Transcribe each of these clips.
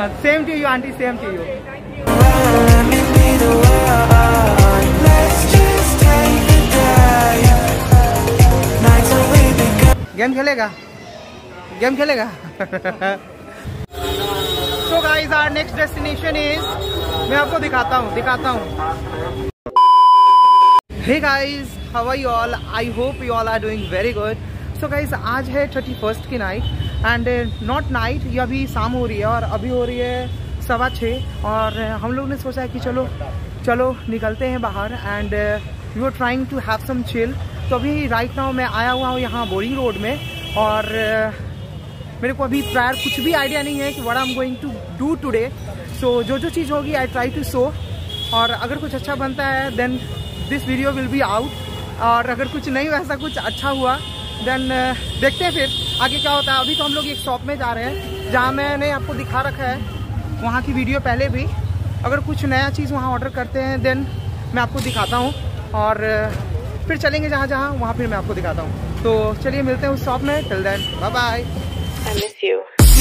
Same to you aunty, same to you. Game खेलेगा, game खेलेगा। So guys, our next destination is, मैं आपको दिखाता हूँ। Hey guys, how are you all? I hope you all are doing very good. So guys, आज है 31st की night and not night, ये अभी शाम हो रही है और अभी हो रही है 6:15 और हम लोग ने सोचा है कि चलो निकलते हैं बाहर and we are trying to have some chill. तो अभी राइट नाउ मैं आया हुआ हूँ यहाँ बोरिंग रोड में और मेरे को अभी प्रायर कुछ भी आइडिया नहीं है कि what I am going to do today. So जो चीज़ होगी आई ट्राई टू शो, और अगर कुछ अच्छा बनता है then this video will be out, और अगर कुछ नहीं वैसा कुछ अच्छा हुआ देन देखते हैं फिर आगे क्या होता है। अभी तो हम लोग एक शॉप में जा रहे हैं जहाँ मैंने आपको दिखा रखा है वहाँ की वीडियो पहले भी। अगर कुछ नया चीज़ वहाँ ऑर्डर करते हैं देन मैं आपको दिखाता हूँ, और फिर चलेंगे जहाँ वहाँ फिर मैं आपको दिखाता हूँ। तो चलिए मिलते हैं उस शॉप में। Till then bye bye. I miss you.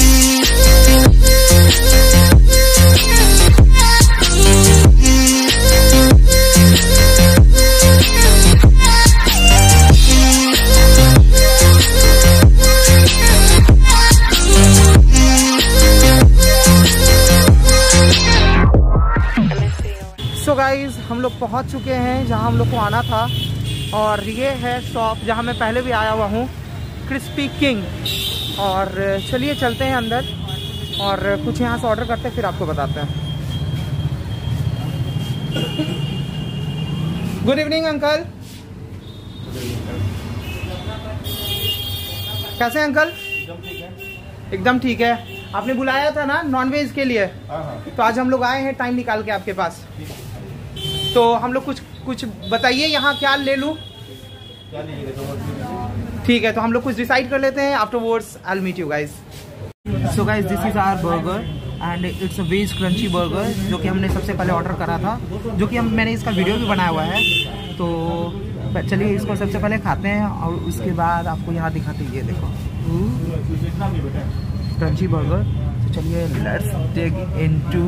So guys, हम लोग पहुंच चुके हैं जहां हम लोग को आना था, और ये है शॉप जहां मैं पहले भी आया हुआ हूं, क्रिस्पी किंग। और चलिए चलते हैं अंदर और कुछ यहाँ से ऑर्डर करते हैं, फिर आपको बताते हैं। गुड इवनिंग अंकल, कैसे हैं अंकल? एकदम ठीक है। आपने बुलाया था ना नॉन वेज के लिए, तो आज हम लोग आए हैं टाइम निकाल के आपके पास। तो हम लोग कुछ बताइए यहाँ क्या ले लूँ? ठीक है, तो हम लोग कुछ डिसाइड कर लेते हैं। Afterwards I will meet you guys. So guys, this is our burger and it's a veg crunchy burger, जो कि हमने सबसे पहले ऑर्डर करा था, जो कि मैंने इसका वीडियो भी बनाया हुआ है। तो चलिए इसको सबसे पहले खाते हैं और उसके बाद आपको यहाँ दिखाते हैं। ये देखो क्रंची बर्गर। तो चलिए let's dig into.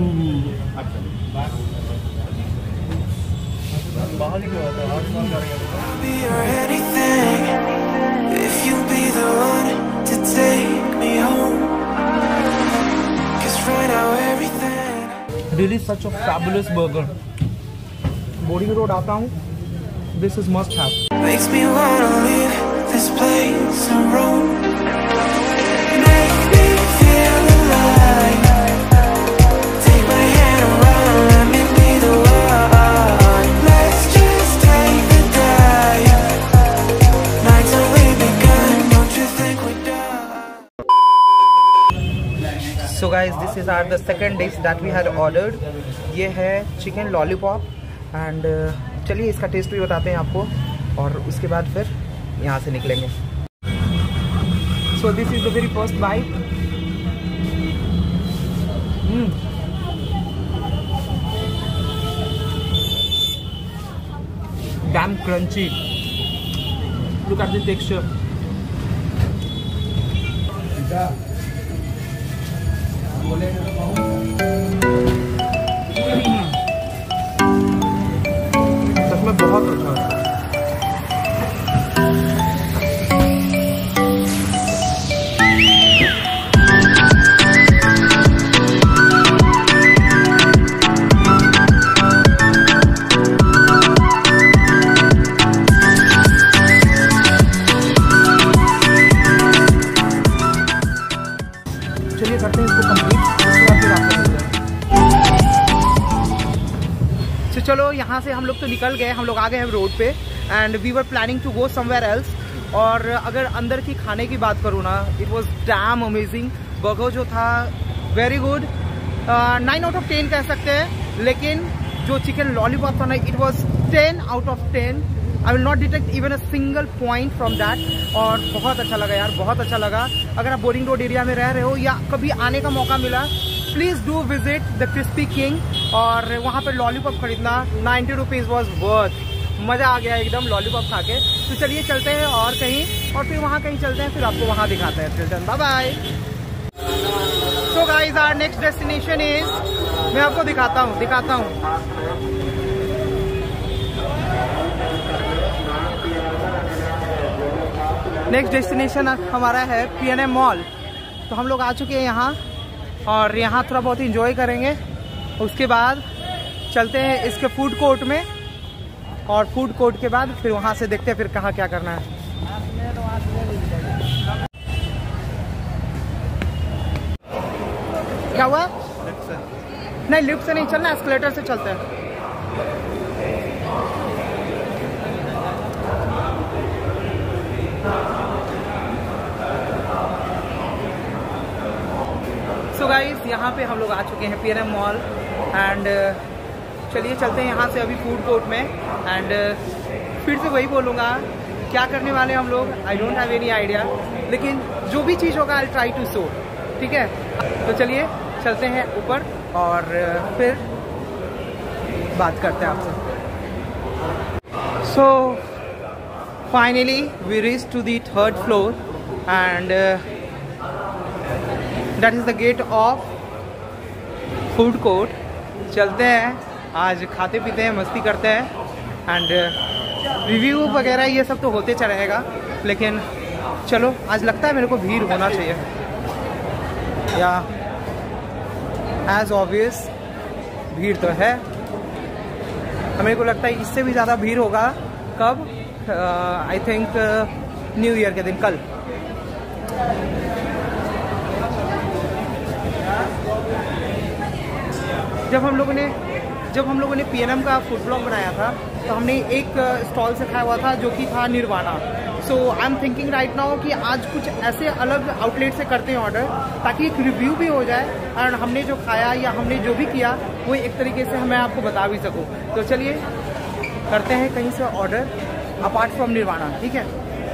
If you be the one to take me home, 'cause right now everything Really such a fabulous burger. Boring Road आता हूँ, this is must have. makes me wanna leave this place and roam. Make me feel alive. Take my hand around, let me be the one. Let's just take the dive. Nights are way begun, don't you think we're done? So guys, this is our the second dish that we had ordered. ये है chicken lollipop and चलिए इसका test भी बताते हैं आपको, और उसके बाद फिर यहाँ से निकलेंगे। So this is the very first bite. Damn crunchy. Look at the texture. सच में बहुत अच्छा है। चलिए करते हैं इसको कंप्लीट, उसके बाद फिर आपको मिलते हैं। तो चलो यहाँ से हम लोग तो निकल गए, हम लोग आ गए हैं रोड पे and we were planning to go somewhere else. और अगर अंदर की खाने की बात करूँ ना, it was damn amazing. Burger जो था वेरी गुड, 9 आउट ऑफ 10 कह सकते हैं, लेकिन जो चिकन लॉलीपॉप था ना, it was 10 out of 10। I will not detect even a single point from that. और बहुत अच्छा लगा यार, बहुत अच्छा लगा। अगर आप बोरिंग रोड एरिया में रह रहे हो या कभी आने का मौका मिला, please do visit the crispy king और वहाँ पर लॉलीपॉप खरीदना। 90 रुपीज़ वॉज वर्थ। मज़ा आ गया एकदम लॉलीपॉप खा के। तो चलिए चलते हैं और कहीं, और फिर वहाँ कहीं चलते हैं, फिर आपको वहाँ दिखाते हैं। Bye bye. So guys, our next destination is, मैं आपको दिखाता हूँ नेक्स्ट डेस्टिनेशन हमारा है PNM मॉल। तो हम लोग आ चुके हैं यहाँ और यहाँ थोड़ा बहुत इंजॉय करेंगे। उसके बाद चलते हैं इसके फूड कोर्ट में और फूड कोर्ट के बाद फिर वहाँ से देखते हैं फिर कहाँ क्या करना है। क्या हुआ? नहीं, लिफ्ट से नहीं चलना, एस्केलेटर से चलते हैं। सो गाइस, यहाँ पे हम लोग आ चुके हैं PNM मॉल एंड चलिए चलते हैं यहाँ से अभी फूड कोर्ट में। एंड फिर से वही बोलूँगा, क्या करने वाले हम लोग I don't have any idea, लेकिन जो भी चीज़ होगा आई ट्राई टू शो। ठीक है, तो चलिए चलते हैं ऊपर और फिर बात करते हैं आपसे। So finally we reach to the 3rd floor and that is the gate of food court. चलते हैं, आज खाते पीते हैं, मस्ती करते हैं एंड रिव्यू वगैरह ये सब तो होते चला रहेगा, लेकिन चलो आज लगता है मेरे को भीड़ होना चाहिए या एज ऑब्वियस भीड़ तो है। मेरे को लगता है इससे भी ज़्यादा भीड़ होगा कब, आई थिंक न्यू ईयर के दिन, कल। जब हम लोगों ने PNM का फूड ब्लॉग बनाया था तो हमने एक स्टॉल से खाया हुआ था जो कि था Nirvana. So I am thinking right now कि आज कुछ ऐसे अलग आउटलेट से करते हैं ऑर्डर, ताकि एक रिव्यू भी हो जाए और हमने जो खाया या हमने जो भी किया वो एक तरीके से मैं आपको बता भी सकूं। तो चलिए करते हैं कहीं से ऑर्डर अपार्ट फ्रॉम निर्वाणा। ठीक है,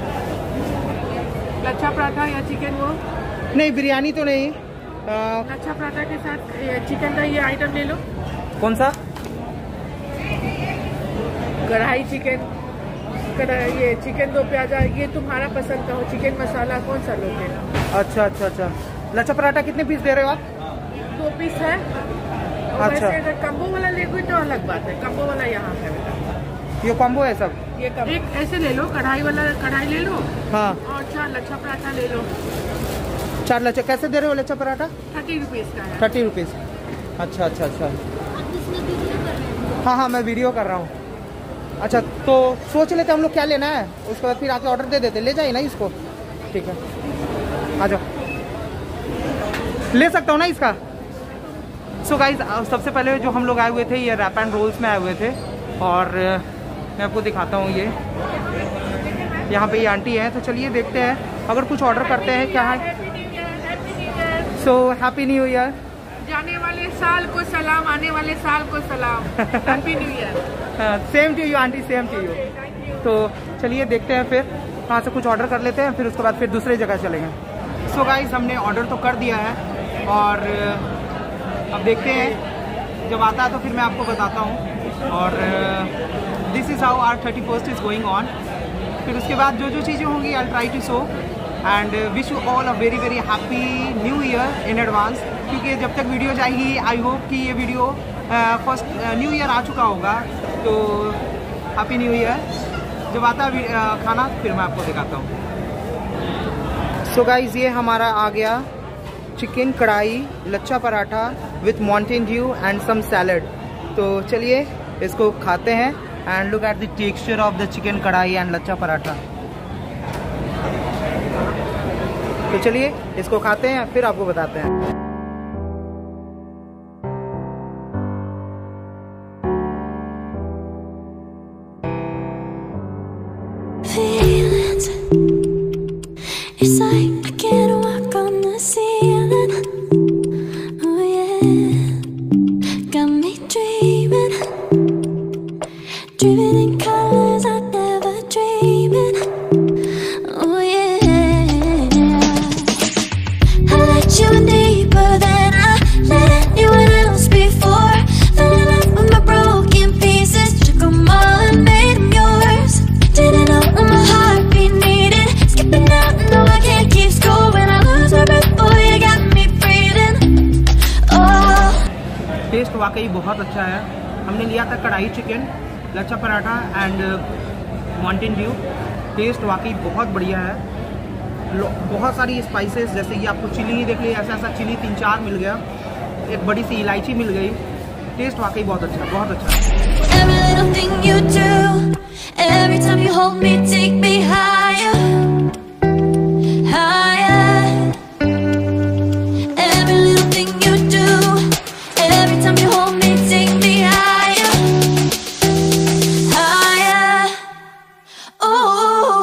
लच्छा पराठा या चिकन? वो नहीं, बिरयानी तो नहीं। लच्छा पराठा के साथ चिकन का ये आइटम ले लो। कौन सा? कढ़ाई चिकन, ये चिकन 2 प्याजा, ये तुम्हारा पसंद का हो। चिकन मसाला कौन सा लोगे? अच्छा। लच्छा पराठा कितने पीस दे रहे हो आप? 2 पीस है। और अच्छा। वैसे अगर कम्बो वाला लेगे तो अलग बात है, कम्बो वाला यहाँ है। ये कॉम्बो है सब? ये एक ऐसे ले लो, कढ़ाई वाला कढ़ाई ले लो। हाँ। और 4 लच्छा पराठा ले लो। 4 लच्छा कैसे दे रहे हो? लच्छा पराठा 30 रुपीज़ का है। 30 रुपीज़। अच्छा। हाँ, मैं वीडियो कर रहा हूँ। अच्छा, तो सोच लेते हम लोग क्या लेना है, उसके बाद फिर आके ऑर्डर दे देते। ले जाइए ना इसको। ठीक है, आ जाओ। ले सकता हूँ ना इसका? सो गाइस, सबसे पहले जो हम लोग आए हुए थे ये रैप एंड रोल्स में आए हुए थे और मैं आपको दिखाता हूँ। ये यहाँ पे ये आंटी है, तो चलिए देखते हैं अगर कुछ ऑर्डर करते हैं क्या है। So happy new year. जाने वाले साल को सलाम, आने वाले साल को सलाम। Happy new year. Same to you aunty, same to you. तो चलिए देखते हैं फिर वहाँ से कुछ ऑर्डर कर लेते हैं, फिर उसके बाद फिर दूसरी जगह चलेंगे। सो गाइस, हमने ऑर्डर तो कर दिया है और अब देखते हैं जब आता है तो फिर मैं आपको बताता हूँ। और this is how our 31st is going on. फिर उसके बाद जो चीज़ें होंगी I try to show and wish you all a very very happy new year in advance. क्योंकि जब तक वीडियो जाएगी आई होप कि ये वीडियो फर्स्ट न्यू ईयर आ चुका होगा। तो हैप्पी न्यू ईयर। जब आता खाना फिर मैं आपको दिखाता हूँ। सो गाइस, ये हमारा आ गया chicken kadai lachha paratha with Mountain Dew and some salad. तो चलिए इसको खाते हैं and look at the texture of the chicken kadai and lachha paratha. तो चलिए इसको खाते हैं फिर आपको बताते हैं। Feelings, it's like I can't walk on the ceiling. Oh yeah, got me dreaming in colors I never dreamed in. Oh yeah, I let you in deeper than I let anyone else before. Fell in love with my broken pieces, took them all and made them yours. Didn't know what my heartbeat needed, skipping out, no I can't keep score. When I lose my breath, boy you got me वाकई बहुत अच्छा है। हमने लिया था kadai chicken, lachha paratha and Mountain Dew. Taste वाकई बहुत बढ़िया है। बहुत सारी स्पाइसेस, जैसे कि आपको चिली ही देख ली, ऐसा ऐसा चिली 3-4 मिल गया, एक बड़ी सी इलायची मिल गई। टेस्ट वाकई बहुत अच्छा, बहुत अच्छा। Every little thing you do, every time you hold me, take me higher, higher. Every little thing you do, every time you hold me, take me higher, higher. Oh.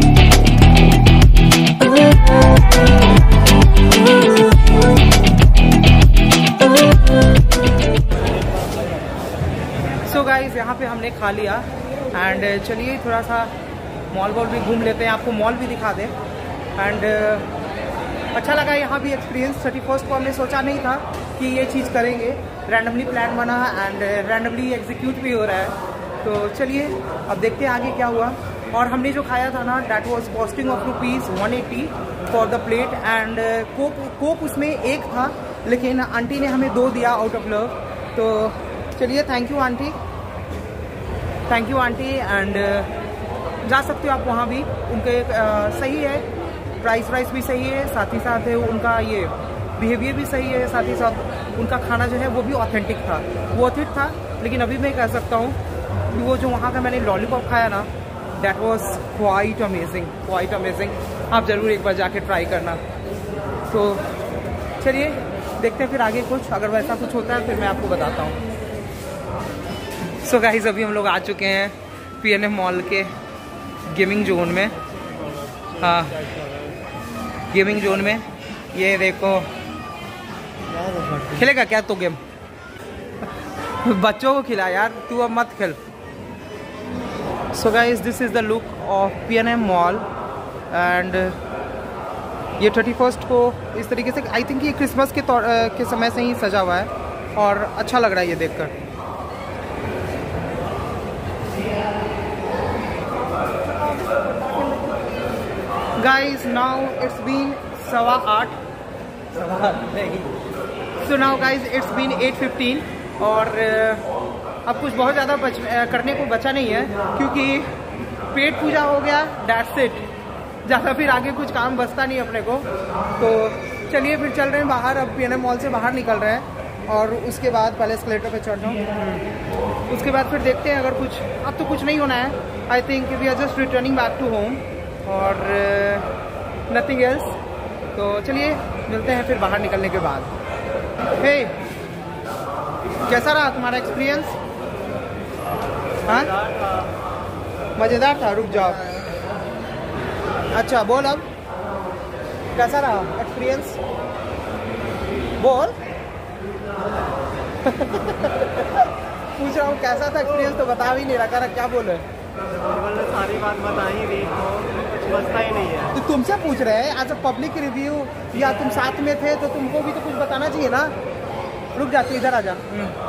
So guys, यहाँ पे हमने खा लिया and चलिए थोड़ा सा mall wall भी घूम लेते हैं, आपको मॉल भी दिखा दें। एंड अच्छा लगा यहाँ भी एक्सपीरियंस। 31st को हमने सोचा नहीं था कि ये चीज़ करेंगे, रैंडमली प्लान बना एंड रैंडमली एग्जीक्यूट भी हो रहा है। तो चलिए अब देखते हैं आगे क्या हुआ। और हमने जो खाया था ना, that was costing of ₹180 for the plate and coke उसमें एक था, लेकिन आंटी ने हमें 2 दिया आउट ऑफ लव। तो चलिए thank you aunty, thank you aunty. And जा सकते हो आप वहाँ भी, उनके सही है, प्राइस भी सही है, साथ ही साथ उनका ये बिहेवियर भी सही है, साथ ही साथ उनका खाना जो है वो भी ऑथेंटिक था, वो ऑथेंटिक था। लेकिन अभी मैं कह सकता हूँ कि वो जो वहाँ का मैंने लॉलीपॉप खाया ना, that was quite amazing, quite amazing. आप ज़रूर एक बार जाके ट्राई करना। तो चलिए देखते हैं फिर आगे कुछ, अगर वैसा कुछ होता है फिर मैं आपको बताता हूँ। सो गाइस, अभी हम लोग आ चुके हैं PNM मॉल के गेमिंग जोन में। हाँ, गेमिंग जोन में ये देखो। खेलेगा क्या तो गेम? बच्चों को खिला यार, तू अब मत खेल। So guys, this is the look of PNM mall and ये 31st को इस तरीके से, आई थिंक ये क्रिसमस के समय से ही सजा हुआ है और अच्छा लग रहा है ये देखकर। Guys, now it's been 8:15 So now guys, it's been 8:15 और अब कुछ बहुत ज़्यादा करने को बचा नहीं है, क्योंकि पेट पूजा हो गया, that's it। ज़्यादा फिर आगे कुछ काम बचता नहीं अपने को। तो चलिए फिर चल रहे हैं बाहर, अब PNM मॉल से बाहर निकल रहे हैं और उसके बाद पहले एस्केलेटर पे चढ़ना हूँ, उसके बाद फिर देखते हैं अगर कुछ, अब तो कुछ नहीं होना है। I think we are just returning back to home और नथिंग एल्स। तो चलिए मिलते हैं फिर बाहर निकलने के बाद। हे, कैसा रहा तुम्हारा एक्सपीरियंस? हाँ, मज़ेदार था। रुक जाओ, अच्छा बोल अब कैसा रहा एक्सपीरियंस, बोल। पूछ रहा हूँ कैसा था एक्सपीरियंस, तो बता भी नहीं रहा, कर क्या बोले? सारी बात बताई भी तो कुछ बचता ही नहीं है। तो तुमसे पूछ रहे हैं एज अ पब्लिक रिव्यू, या तुम साथ में थे तो तुमको भी तो कुछ बताना चाहिए ना। रुक जा, तू इधर आ जा।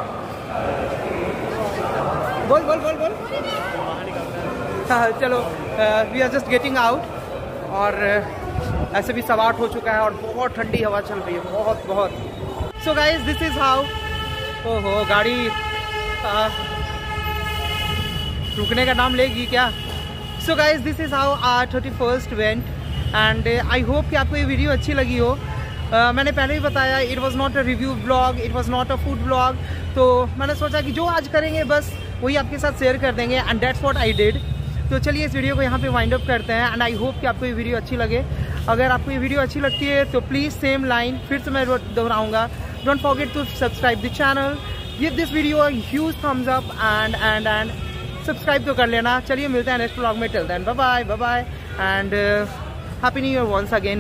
बोल बोल बोल बोल। हाँ चलो, we are just getting out और ऐसे भी 8:15 हो चुका है और बहुत ठंडी हवा चल रही है, बहुत बहुत। So guys, this is how. ओहो, गाड़ी रुकने का नाम लेगी क्या? So guys, this is how our 31st went and I hope कि आपको ये वीडियो अच्छी लगी हो। मैंने पहले ही बताया, it was not a review blog, it was not a food blog. तो मैंने सोचा कि जो आज करेंगे बस वही आपके साथ शेयर कर देंगे and that's what I did. तो चलिए इस वीडियो को यहाँ पे वाइंड अप करते हैं एंड आई होप कि आपको ये वीडियो अच्छी लगे। अगर आपको ये वीडियो अच्छी लगती है तो प्लीज़ सेम लाइन फिर से मैं दोहराऊँगा, don't forget to subscribe the channel, give this video a huge thumbs up and subscribe तो कर लेना। चलिए मिलते हैं नेक्स्ट व्लॉग में, till then bye bye and happy new year once again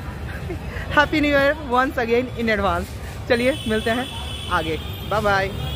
happy new year once again in advance. चलिए मिलते हैं आगे, बाय बाय।